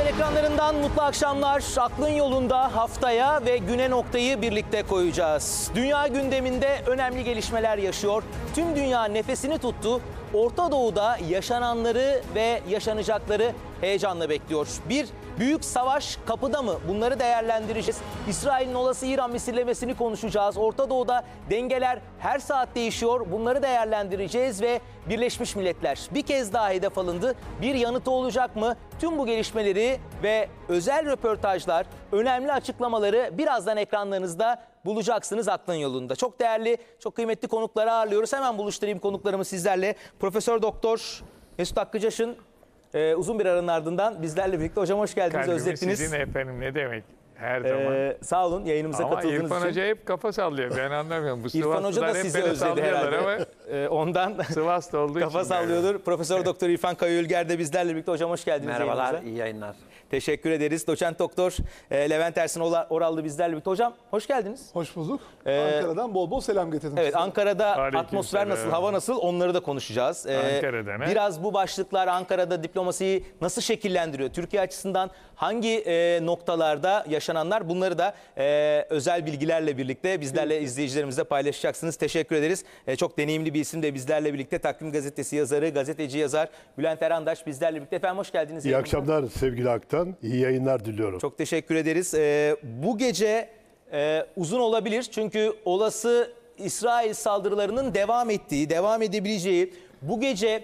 ekranlarından mutlu akşamlar. Aklın yolunda haftaya ve güne noktayı birlikte koyacağız. Dünya gündeminde önemli gelişmeler yaşıyor. Tüm dünya nefesini tuttu. Orta Doğu'da yaşananları ve yaşanacakları heyecanla bekliyor. Bir büyük savaş kapıda mı? Bunları değerlendireceğiz. İsrail'in olası İran misillemesini konuşacağız. Orta Doğu'da dengeler her saat değişiyor. Bunları değerlendireceğiz ve Birleşmiş Milletler bir kez daha hedef alındı. Bir yanıtı olacak mı? Tüm bu gelişmeleri ve özel röportajlar, önemli açıklamaları birazdan ekranlarınızda bulacaksınız Aklın Yolunda. Çok değerli, çok kıymetli konukları ağırlıyoruz. Hemen buluşturayım konuklarımı sizlerle. Profesör Doktor Mesut Hakkıcaş'ın uzun bir aranın ardından bizlerle birlikte. Hocam hoş geldiniz, Kalbimi özlettiniz. sizin efendim, ne demek her zaman. Sağ olun yayınımıza katıldığınız için. Ama İrfan Hoca hep kafa sallıyor, ben anlamıyorum. Bu İrfan Hoca da Sivaslılar hep sizi beni özledi herhalde. ama Ondan Sivas'ta olduğu için. kafa sallıyordur. Profesör Doktor İrfan Kayıülger de bizlerle birlikte. Hocam hoş geldiniz. Merhabalar, yayınımıza. iyi yayınlar. Teşekkür ederiz. Doçent Doktor Levent Ersin Orallı bizlerle birlikte. Hocam hoş geldiniz. Hoş bulduk. Ankara'dan bol bol selam getirdim Evet, size. Ankara'da Aleyküm atmosfer selam. nasıl, hava nasıl, onları da konuşacağız. Ankara'da ne? Biraz bu başlıklar Ankara'da diplomasiyi nasıl şekillendiriyor? Türkiye açısından hangi noktalarda yaşananlar, bunları da özel bilgilerle birlikte bizlerle, izleyicilerimizle paylaşacaksınız. Teşekkür ederiz. Çok deneyimli bir isim de bizlerle birlikte. Takvim Gazetesi yazarı, gazeteci yazar Bülent Erandaş bizlerle birlikte. Efendim hoş geldiniz. İyi akşamlar sevgili Aktan. İyi yayınlar diliyorum. Çok teşekkür ederiz. Bu gece uzun olabilir çünkü olası İsrail saldırılarının devam ettiği, devam edebileceği, bu gece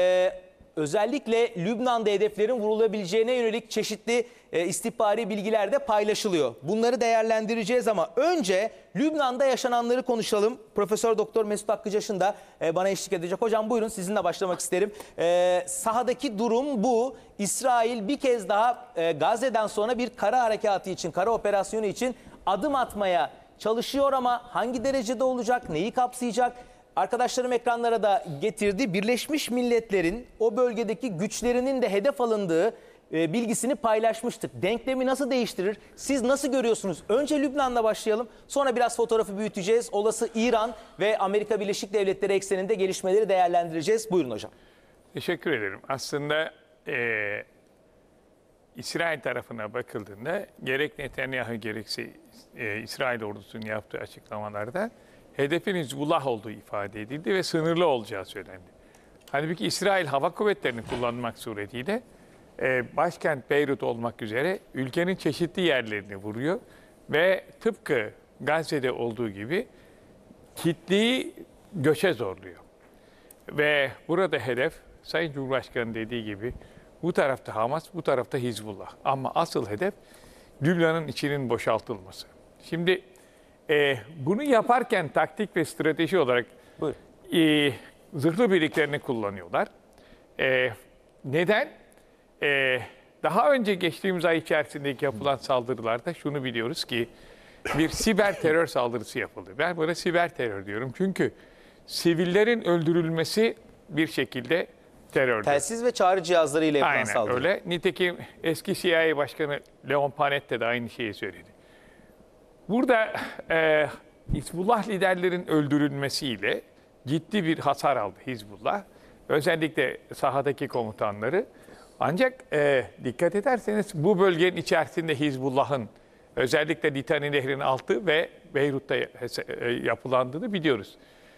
özellikle Lübnan'da hedeflerin vurulabileceğine yönelik çeşitli istihbari bilgiler de paylaşılıyor. Bunları değerlendireceğiz ama önce Lübnan'da yaşananları konuşalım. Profesör Doktor Mesut Hakkıcaş'ın da bana eşlik edecek. Hocam buyurun, sizinle başlamak isterim. Sahadaki durum bu. İsrail bir kez daha Gazze'den sonra bir kara harekatı için, kara operasyonu için adım atmaya çalışıyor ama hangi derecede olacak, neyi kapsayacak? Arkadaşlarım ekranlara da getirdi. Birleşmiş Milletler'in o bölgedeki güçlerinin de hedef alındığı bilgisini paylaşmıştık. Denklemi nasıl değiştirir? Siz nasıl görüyorsunuz? Önce Lübnan'la başlayalım. Sonra biraz fotoğrafı büyüteceğiz. Olası İran ve Amerika Birleşik Devletleri ekseninde gelişmeleri değerlendireceğiz. Buyurun hocam. Teşekkür ederim. Aslında İsrail tarafına bakıldığında gerek Netanyahu gerekse İsrail ordusunun yaptığı açıklamalarda hedefin Hizbullah olduğu ifade edildi ve sınırlı olacağı söylendi. Halbuki İsrail Hava Kuvvetleri'ni kullanmak suretiyle başkent Beyrut olmak üzere ülkenin çeşitli yerlerini vuruyor ve tıpkı Gazze'de olduğu gibi kitleyi göçe zorluyor. Ve burada hedef, Sayın Cumhurbaşkanı dediği gibi, bu tarafta Hamas, bu tarafta Hizbullah. Ama asıl hedef Lübnan'ın içinin boşaltılması. Şimdi bunu yaparken taktik ve strateji olarak zırhlı birliklerini kullanıyorlar. Neden? Daha önce geçtiğimiz ay içerisindeki yapılan saldırılarda şunu biliyoruz ki bir siber terör saldırısı yapıldı. Ben buna siber terör diyorum. Çünkü sivillerin öldürülmesi bir şekilde terördür. Telsiz ve çağrı cihazlarıyla yapılan saldırı. Aynen öyle. Nitekim eski CIA Başkanı Leon Panetta de aynı şeyi söyledi. Burada Hizbullah liderlerin öldürülmesiyle ciddi bir hasar aldı Hizbullah. Özellikle sahadaki komutanları. Ancak dikkat ederseniz bu bölgenin içerisinde Hizbullah'ın özellikle Litani Nehri'nin altı ve Beyrut'ta yapılandığını biliyoruz.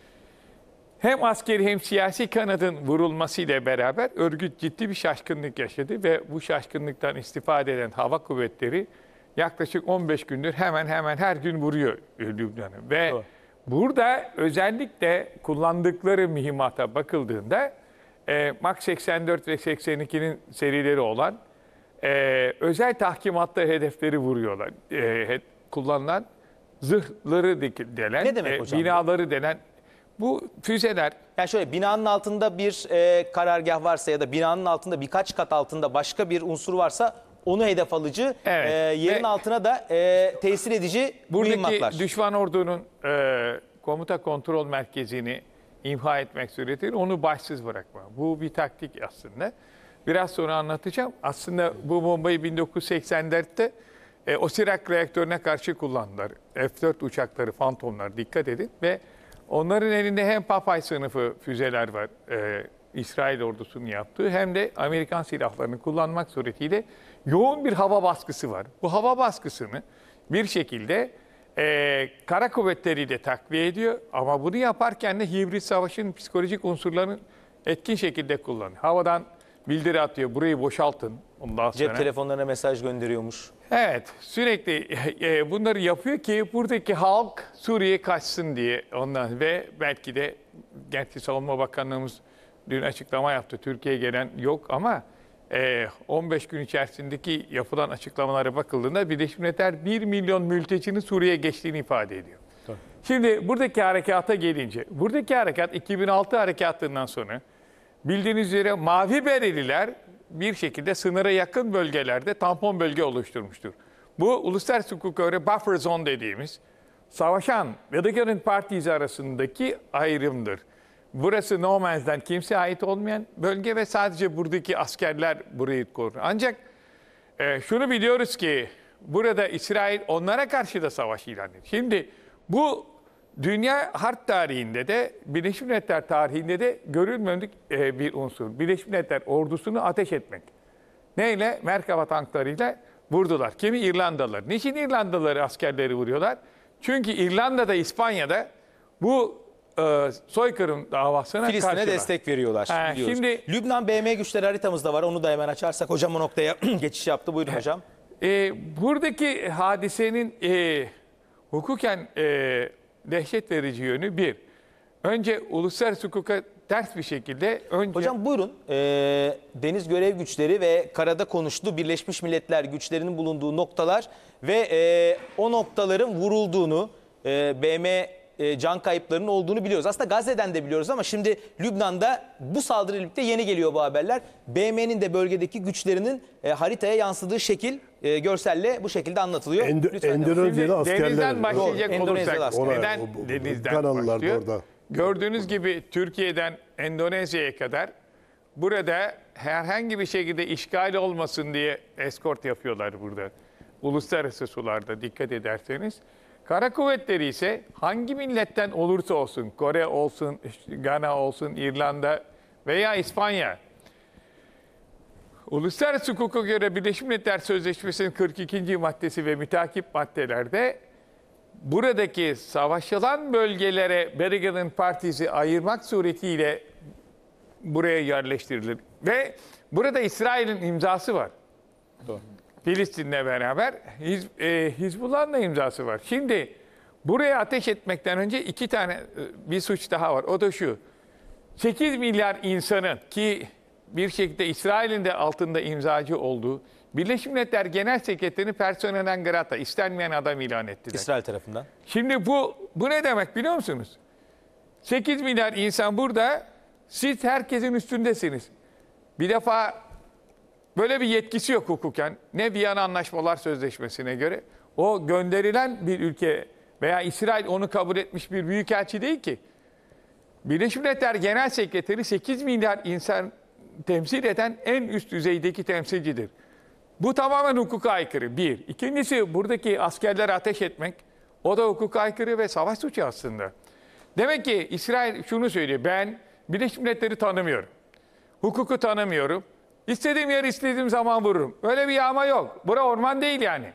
Hem askeri hem siyasi kanadın vurulmasıyla beraber örgüt ciddi bir şaşkınlık yaşadı ve bu şaşkınlıktan istifade eden hava kuvvetleri yaklaşık 15 gündür hemen hemen her gün vuruyor Lübnan'ı. Ve burada özellikle kullandıkları mühimmata bakıldığında MAK 84 ve 82'nin serileri olan özel tahkimatlı hedefleri vuruyorlar. Kullanılan zırhları delen, ne demek hocam, binaları delen bu füzeler. Yani şöyle, binanın altında bir karargah varsa ya da binanın altında birkaç kat altında başka bir unsur varsa onu hedef alıcı, evet. yerin altına da tesir edici mühimmatlar. Buradaki düşman ordunun komuta kontrol merkezini imha etmek suretiyle onu başsız bırakma. Bu bir taktik aslında. Biraz sonra anlatacağım. Aslında bu bombayı 1984'te Osirak reaktörüne karşı kullandılar. F-4 uçakları, Phantom'lar, dikkat edin. Ve onların elinde hem Papay sınıfı füzeler var. İsrail ordusunun yaptığı hem de Amerikan silahlarını kullanmak suretiyle yoğun bir hava baskısı var. Bu hava baskısını bir şekilde kara kuvvetleri de takviye ediyor ama bunu yaparken de hibrit savaşın psikolojik unsurlarını etkin şekilde kullanıyor. Havadan bildiri atıyor, burayı boşaltın. Ondan sonra... Cep telefonlarına mesaj gönderiyormuş. Evet, sürekli bunları yapıyor ki buradaki halk Suriye'ye kaçsın diye ondan ve belki de gerçi Savunma Bakanlığımız dün açıklama yaptı. Türkiye'ye gelen yok ama 15 gün içerisindeki yapılan açıklamalara bakıldığında Birleşmiş Milletler 1 milyon mültecinin Suriye'ye geçtiğini ifade ediyor. Tabii. Şimdi buradaki harekata gelince, buradaki harekat 2006 harekatından sonra bildiğiniz üzere mavi bereliler bir şekilde sınıra yakın bölgelerde tampon bölge oluşturmuştur. Bu uluslararası hukuka göre buffer zone dediğimiz savaşan belligerent parties arasındaki ayrımdır. Burası no man's land, kimseye ait olmayan bölge ve sadece buradaki askerler burayı korur. Ancak şunu biliyoruz ki burada İsrail onlara karşı da savaş ilan ediyor. Şimdi bu dünya harp tarihinde de Birleşmiş Milletler tarihinde de görülmedik bir unsur. Birleşmiş Milletler ordusunu ateş etmek. Neyle? Merkava tanklarıyla vurdular. Kimi? İrlandalılar. Niçin İrlandalıları askerleri vuruyorlar? Çünkü İrlanda'da, İspanya'da bu soykırım davasına Filistin'e destek veriyorlar. Şimdi Lübnan BM güçleri haritamızda var. Onu da hemen açarsak hocam o noktaya geçiş yaptı. Buyurun hocam. Buradaki hadisenin hukuken dehşet verici yönü bir. Önce uluslararası hukuka ters bir şekilde... Hocam buyurun. Deniz görev güçleri ve karada konuştu Birleşmiş Milletler güçlerinin bulunduğu noktalar ve o noktaların vurulduğunu, BM can kayıplarının olduğunu biliyoruz. Aslında Gazze'den de biliyoruz ama şimdi Lübnan'da bu saldırıyla birlikte yeni geliyor bu haberler. BM'nin de bölgedeki güçlerinin haritaya yansıdığı şekil görselle bu şekilde anlatılıyor. Endonezyalı askerler. Denizden başlayacak olursak, neden o denizden başlıyor? Orada. Gördüğünüz gibi Türkiye'den Endonezya'ya kadar burada herhangi bir şekilde işgal olmasın diye eskort yapıyorlar burada. Uluslararası sularda dikkat ederseniz. Kara kuvvetleri ise hangi milletten olursa olsun, Kore olsun, Gana olsun, İrlanda veya İspanya, uluslararası hukuka göre Birleşmiş Milletler Sözleşmesi'nin 42. maddesi ve mütakip maddelerde buradaki savaşılan bölgelere belligerent parties'i ayırmak suretiyle buraya yerleştirilir. Ve burada İsrail'in imzası var. Doğru. Filistin'le beraber Hizbullah'ın da imzası var. Şimdi buraya ateş etmekten önce iki tane bir suç daha var. O da şu. 8 milyar insanın ki bir şekilde İsrail'in de altında imzacı olduğu Birleşmiş Milletler Genel Sekreteri Persona non grata, istenmeyen adam ilan ettiler. İsrail tarafından. Şimdi bu ne demek biliyor musunuz? 8 milyar insan burada, siz herkesin üstündesiniz. Bir defa böyle bir yetkisi yok hukuken. Ne Viyana Anlaşmalar Sözleşmesi'ne göre. O gönderilen bir ülke veya İsrail onu kabul etmiş bir büyükelçi değil ki. Birleşmiş Milletler Genel Sekreteri 8 milyar insan temsil eden en üst düzeydeki temsilcidir. Bu tamamen hukuka aykırı. Bir. İkincisi buradaki askerlere ateş etmek. O da hukuka aykırı ve savaş suçu aslında. Demek ki İsrail şunu söylüyor. Ben Birleşmiş Milletler'i tanımıyorum. Hukuku tanımıyorum. İstediğim yer istediğim zaman vururum. Öyle bir yağma yok. Bura orman değil yani.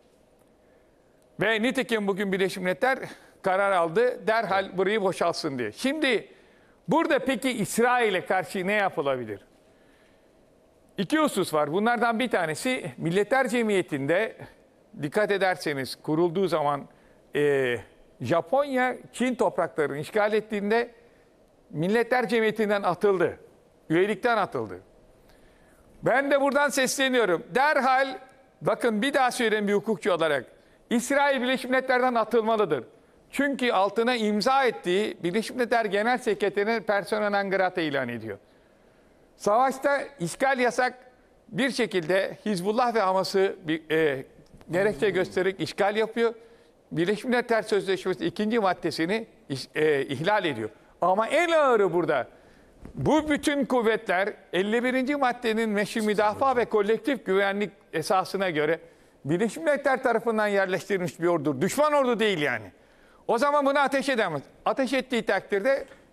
Ve nitekim bugün Birleşmiş Milletler karar aldı. Derhal burayı boşaltsın diye. Şimdi burada peki İsrail'e karşı ne yapılabilir? İki husus var. Bunlardan bir tanesi Milletler Cemiyeti'nde dikkat ederseniz kurulduğu zaman Japonya Çin topraklarını işgal ettiğinde Milletler Cemiyeti'nden atıldı. Üyelikten atıldı. Ben de buradan sesleniyorum. Derhal bakın bir daha söyleyeyim bir hukukçu olarak. İsrail Birleşmiş Milletler'den atılmalıdır. Çünkü altına imza ettiği Birleşmiş Milletler Genel Sekreteri'nin persona non grata ilan ediyor. Savaşta işgal yasak bir şekilde Hizbullah ve Hamas'ı gerekçe göstererek işgal yapıyor. Birleşmiş Milletler Sözleşmesi 2. maddesini ihlal ediyor. Ama en ağırı burada. Bu bütün kuvvetler 51. maddenin meşru müdafaa ve kolektif güvenlik esasına göre Birleşmiş Milletler tarafından yerleştirilmiş bir ordu. Düşman ordu değil yani. O zaman bunu ateş edemez. Ateş ettiği takdirde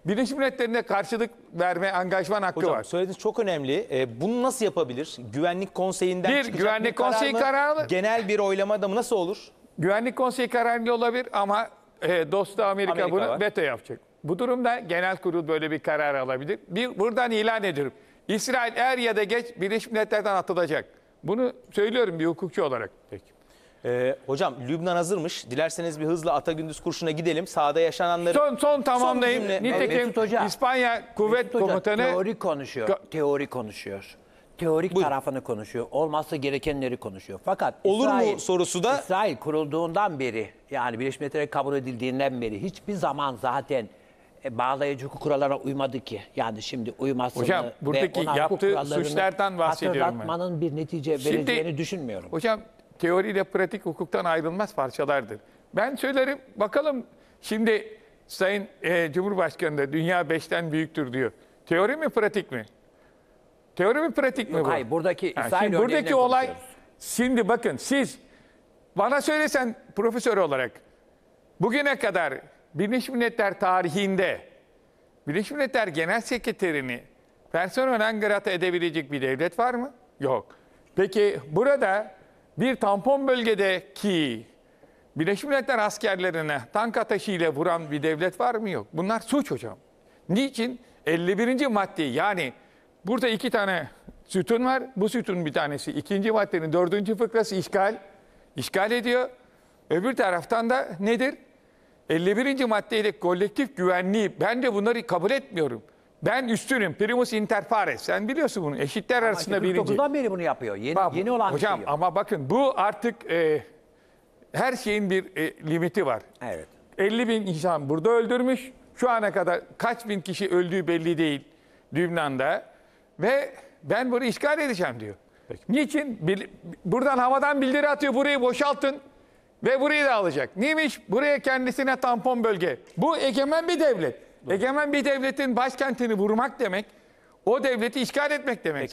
Birleşmiş Milletler'ine karşılık verme angajman hakkı Hocam var. söylediğiniz çok önemli. Bunu nasıl yapabilir? Güvenlik Konseyi'nden Bir, çıkacak Güvenlik karar Konseyi mı? kararı- Genel bir oylamada mı? Nasıl olur? Güvenlik Konseyi kararı olabilir ama dostu Amerika Amerika bunu var. veto yapacak. Bu durumda genel kurul böyle bir karar alabilir. Buradan ilan ediyorum. İsrail er ya da geç Birleşmiş Milletler'den atılacak. Bunu söylüyorum bir hukukçu olarak. Peki. Hocam Lübnan hazırmış. Dilerseniz bir hızla Atagündüz Kurşun'a gidelim. Sahada yaşananları... Son tamamlayayım. Son cümle. Nitekim Mesut Hoca. İspanya Kuvvet Mesut Hoca, Komutanı teori konuşuyor. Teori konuşuyor. Teorik Buyurun. tarafını konuşuyor. Olması gerekenleri konuşuyor. Fakat Olur mu İsrail, sorusu da- İsrail kurulduğundan beri, yani Birleşmiş Milletler'e kabul edildiğinden beri hiçbir zaman zaten bağlayıcı hukuk kurallarına uymadı ki. Yani şimdi uymasını Hocam, buradaki ve ona hukuk yaptığı kurallarını suçlardan bahsediyorum ben. hatırlatmanın bir netice Şimdi- vereceğini düşünmüyorum. Hocam teori ile pratik hukuktan ayrılmaz parçalardır. Ben söylerim bakalım şimdi Sayın Cumhurbaşkanı da dünya 5'ten büyüktür diyor. Teori mi pratik mi? Teori mi pratik mi bu? Hayır, buradaki Ha, İsrail şimdi buradaki örneğinden olay konuşuyoruz. şimdi bakın siz bana söylesen profesör olarak bugüne kadar Birleşmiş Milletler tarihinde Birleşmiş Milletler Genel Sekreterini persona non grata edebilecek bir devlet var mı? Yok. Peki burada bir tampon bölgedeki Birleşmiş Milletler askerlerine tank ateşiyle vuran bir devlet var mı? Yok. Bunlar suç hocam. Niçin? 51. madde yani burada 2 tane sütun var. Bu sütunun bir tanesi 2. maddenin 4. fıkrası işgal ediyor. Öbür taraftan da nedir? 51. maddeyle kolektif güvenliği ben de bunları kabul etmiyorum. Ben üstünüm. Primus inter pares. Sen biliyorsun bunu. Eşitler arasında birinci. 49'dan beri bunu yapıyor. Yeni olan Hocam bir şey yok. ama bakın bu artık her şeyin bir limiti var. Evet. 50 bin insan burada öldürmüş. Şu ana kadar kaç bin kişi öldüğü belli değil Lübnan'da. Ve ben bunu işgal edeceğim diyor. Niçin? Buradan havadan bildiri atıyor. Burayı boşaltın. Ve burayı da alacak. Neymiş? Buraya kendisine tampon bölge. Bu egemen bir devlet. Egemen bir devletin başkentini vurmak demek, o devleti işgal etmek demek.